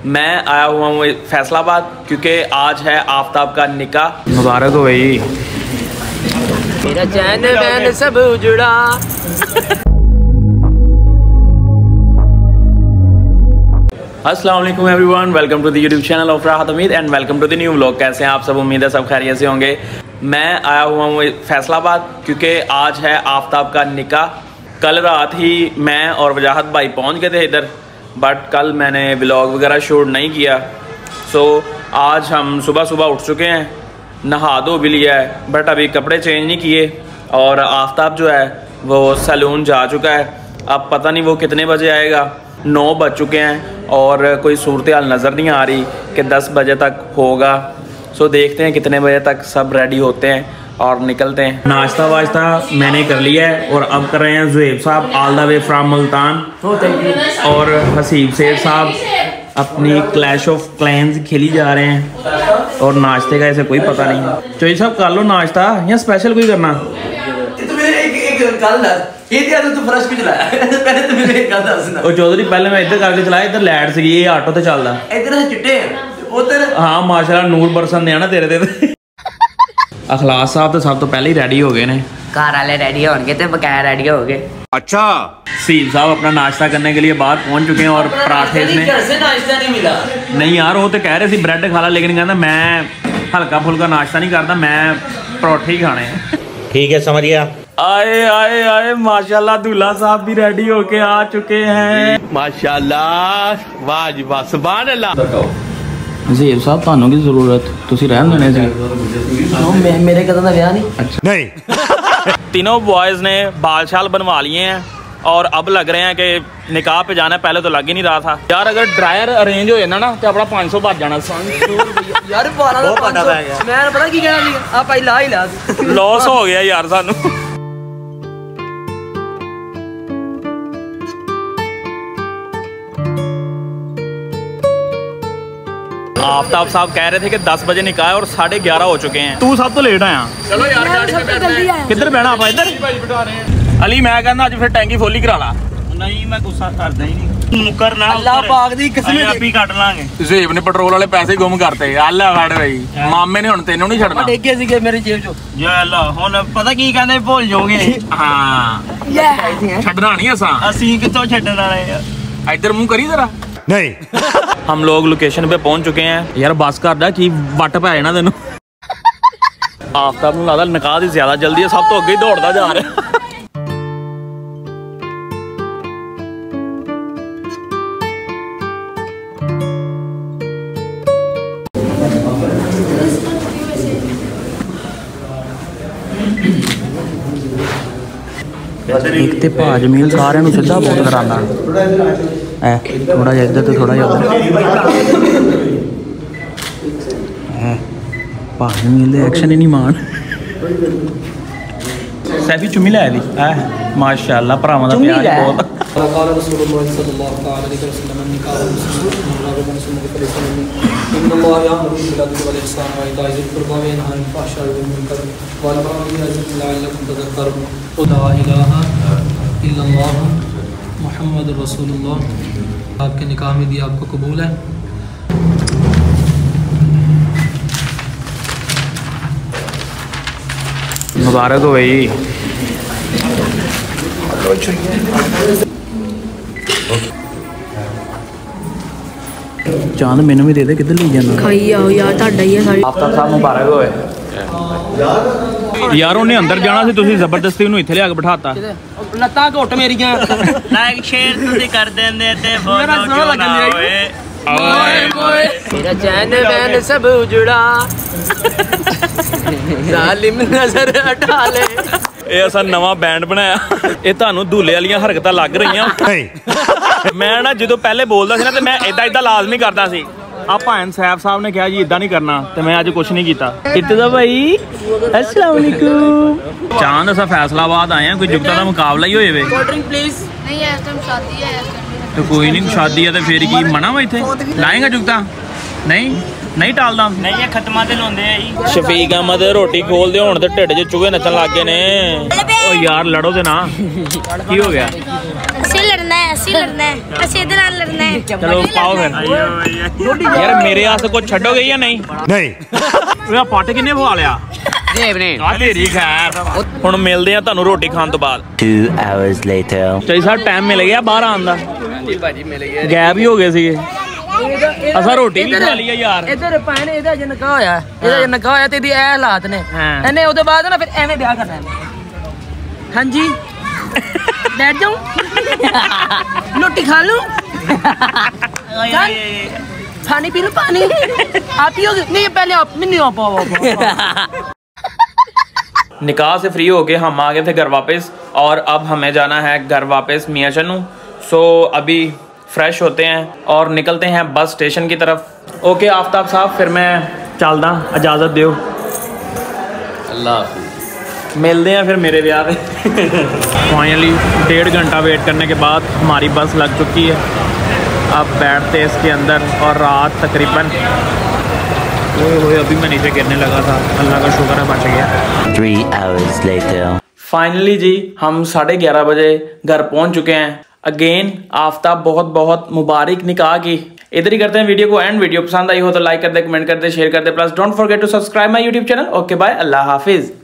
मैं आया हुआ हूँ फैसलाबाद क्योंकि आज है आफ्ताब का निकाह। मुबारक हो भाई। मेरा चैन वैन सब उजड़ा। अस्सलाम वालेकुम everyone, welcome to the YouTube channel of Rahat Hamid and welcome to the new vlog. कैसे हैं आप सब? उम्मीद है सब खैरियत से होंगे। मैं आया हुआ हूँ फैसलाबाद क्योंकि आज है आफ्ताब का निकाह। कल रात ही मैं और वजाहत भाई पहुँच गए थे इधर, बट कल मैंने व्लॉग वगैरह शूट नहीं किया। सो आज हम सुबह सुबह उठ चुके हैं, नहा धो भी लिया है, बट अभी कपड़े चेंज नहीं किए। और आफ्ताब जो है वो सैलून जा चुका है। अब पता नहीं वो कितने बजे आएगा। 9 बज चुके हैं और कोई सूरत हाल नज़र नहीं आ रही कि 10 बजे तक होगा। सो देखते हैं कितने बजे तक सब रेडी होते हैं और निकलते हैं। नाश्ता वाश्ता मैंने कर लिया है और अब कर रहे हैं Zuhaib sahab all the way from Multan, और हसीब सेठ साहब अपनी क्लैश ऑफ क्लैंस खेली जा रहे हैं। और नाश्ते का ऐसे कोई पता नहीं। चौधरी साहब कर लो नाश्ता या स्पेशल कोई करना? चौधरी पहले मैं इधर करके चलाया, इधर लाइट सी, ये ऑटो ते चलदा इधर। हाँ माशाल्लाह नूर बरसन दे ना तेरे ते। अखलास साहब तो सब तो पहले ही रेडी हो गए ने। घर वाले रेडी होंगे तो बकाया रेडी हो गए। अच्छा, सील साहब अपना नाश्ता करने के लिए बाहर पहुंच चुके हैं और पराठे ने घर से नाश्ता नहीं मिला। नहीं यार, वो तो कह रहे थे ब्रेड खा ला, लेकिन कहना मैं हल्का फुल्का नाश्ता नहीं करता, मैं परोठे ही खाने हैं। ठीक है, समझ गया। आए आए आए माशाल्लाह, दूल्हा साहब भी रेडी होके आ चुके हैं। माशाल्लाह, वाह जी वाह, सुभान अल्लाह। ज़ुहैब साहब ਤੁਹਾਨੂੰ की जरूरत, ਤੁਸੀਂ रहन देने से मेरे कदम का ब्याह नहीं। अच्छा नहीं। तीनों बॉयज़ ने बाल शाल बनवा लिए हैं और अब लग रहे हैं कि निकाह पे जाना है। पहले तो लग ही नहीं रहा था यार। अगर ड्रायर अरेंज हो जाना ना तो अपना 500 बच जाना। यार 1200 मैं पता की कहना नहीं, आप आई ला ही ला लॉस हो गया यार सानू। आफ्ताब साहब कह रहे थे कि 10 बजे निकाह है और 11:30 हो चुके हैं। तू सब तो लेट आया। चलो यार गाड़ी में बैठना है। किधर बैठना आप? इधर अली, मैं कहना आज फिर टैंकी फुल ही करा ला। नहीं मैं गुस्सा करदा ही नहीं। मुकर ना, अल्लाह पाक दी कसम आप ही कट लांगे। ज़ुहैब ने पेट्रोल वाले पैसे गुम करते। अल्लाह फड़ भाई, मामे ने हुन तैनू नहीं छड़ना। डेगे सीगे मेरी जेब चो। या अल्लाह, हुन पता की कहंदे भूल जाओगे। हां छड़ना नहीं असां। ਅਸੀਂ ਕਿੱਥੋਂ ਛੱਡਣ ਵਾਲੇ ਆ। इधर मुंह करी जरा। नहीं। हम लोग लोकेशन पे पहुंच चुके हैं यार। बस करदा की वट पै जाना तेन। आफ्ताब नूं लगदा निकाह दी ज्यादा जल्दी है, सब तो अगे ही दौड़दा जा रहा। एक ते भा जमील सारे नूं सीधा बहुत करांदा है। थोड़ा जिहा इधर तो थोड़ा जिहा भा जमील दे एक्शन ही नहीं मान। सैफी चुम्मी लै दी माशाल्लाह, भरावां दा प्यार बहुत। मोहम्मद रसूलुल्लाह। आपके निकाह में दिया आपको कबूल है। मुबारक हो भाई। चांद मैनू भी दे दे, किधर ले जाना? खाई आओ यार, ਤੁਹਾਡਾ ਹੀ ਹੈ ਸਾਰੀ। आफ्ताब साहब मुबारक होए यार। ਉਹਨੇ ਅੰਦਰ ਜਾਣਾ ਸੀ, ਤੁਸੀਂ ਜ਼ਬਰਦਸਤੀ ਉਹਨੂੰ ਇੱਥੇ ਲਿਆ ਕੇ ਬਿਠਾਤਾ। ਲੱਤਾਂ ਘੁੱਟ ਮੇਰੀਆਂ। ਲਾਈਕ ਸ਼ੇਅਰ ਤੁਸੀਂ ਕਰ ਦਿੰਦੇ ਤੇ ਮੇਰਾ ਸੋਹਣਾ ਲੱਗਣ ਦਿਆ। ਓਏ ਓਏ मेरा चैन वैन सब उजड़ा। जालिम नजर हटा ले। ਇਹ ਅਸਾਂ ਨਵਾਂ ਬੈਂਡ ਬਣਾਇਆ। ਇਹ ਤੁਹਾਨੂੰ ਧੂਲੇ ਵਾਲੀਆਂ ਹਰਕਤਾਂ ਲੱਗ ਰਹੀਆਂ। नहीं। ਮੈਂ ਨਾ ਜਦੋਂ ਪਹਿਲੇ ਬੋਲਦਾ ਸੀ ਨਾ ਤੇ ਮੈਂ ਇਦਾਂ ਲਾਜ਼ਮੀ ਕਰਦਾ ਸੀ। ਆ ਭਾਨ ਸਾਹਿਬ ਸਾਹਿਬ ਨੇ ਕਿਹਾ ਜੀ ਇਦਾਂ ਨਹੀਂ ਕਰਨਾ, ਤੇ ਮੈਂ ਅੱਜ ਕੁਝ ਨਹੀਂ ਕੀਤਾ। ਇਤਦਾ ਭਾਈ अस्सलाम वालेकुम। ਚਾਂਦ ਅਸਾਂ फैसलाबाद आए हैं, कोई जुगता ਦਾ ਮੁਕਾਬਲਾ ਹੀ ਹੋਏ ਵੇ। Cold drink please. ਨਹੀਂ ਇਸ ਟਾਈਮ ਸ਼ਾਦੀ ਹੈ, ਇਸ ਟਾਈਮ तो कोई नहीं, शादी है तो फिर की मना वा इत्थे लाएगा जुगता? नहीं नहीं टालदा नहीं, ये खत्मा ते लाउंदे आ जी। शफीक अहमद रोटी खोल दे हुण ते ढिड च चूहे नचन लग गए ने। ओ यार लड़ो ते ना, की हो गया? ਅਸੀਂ ਲੜਨਾ है, ऐसे ही लड़ना है, ऐसे इधर लड़ना है। चलो पाओ फिर यार मेरे हाथ कुछ छड़ोगे या नहीं नहीं पट किन्ने पवा लिया तेरी खैर हुण मिलदे आ तुहानू रोटी खाण तो बाद 2 hours later चाही साहब टाइम मिल गया बाहर आउण दा गैप ही हो गए सीगे असा रोटी भी खा ली है यार इधर भैन ਇਹਦਾ ਜੇ ਨਿਕਾਹ ਹੋਇਆ ਇਹਦਾ ਜੇ ਨਿਕਾਹ ਹੋਇਆ ਤੇ ਇਹਦੀ ਇਹ ਹਾਲਾਤ ਨੇ ਇਹਨੇ ਉਹਦੇ ਬਾਅਦ ਨਾ ਫਿਰ ਐਵੇਂ ਵਿਆਹ ਕਰਨਾ ਹੈ ਹਾਂਜੀ बैठ जाऊं रोटी खा लूं पानी पी लो पानी आप पियोगे नहीं पहले आप नहीं आ पाओ निकाह से फ्री होके हम आ गए थे घर वापस और अब हमें जाना है घर वापस मियां चन्नू। सो अभी फ्रेश होते हैं और निकलते हैं बस स्टेशन की तरफ। ओके आफ्ताब साहब फिर मैं चलदा इजाज़त दो अल्लाह मिलते हैं फिर मेरे ब्याह में। फाइनली 1.5 घंटा वेट करने के बाद हमारी बस लग चुकी है। अब बैठते हैं इसके अंदर और रात तकरीबन ओए अभी मैं नीचे गिरने लगा था, अल्लाह का शुक्र है बच गया। 3 hours later फाइनली जी हम 11:30 बजे घर पहुंच चुके हैं। अगेन आफ्ताब बहुत बहुत मुबारक निकाह की। इधर ही करते हैं वीडियो को एंड। वीडियो पसंद आई हो तो लाइक कर दे, कमेंट कर दे, शेयर कर दे, plus don't forget to subscribe my YouTube channel. Okay bye, अल्लाह हाफिज।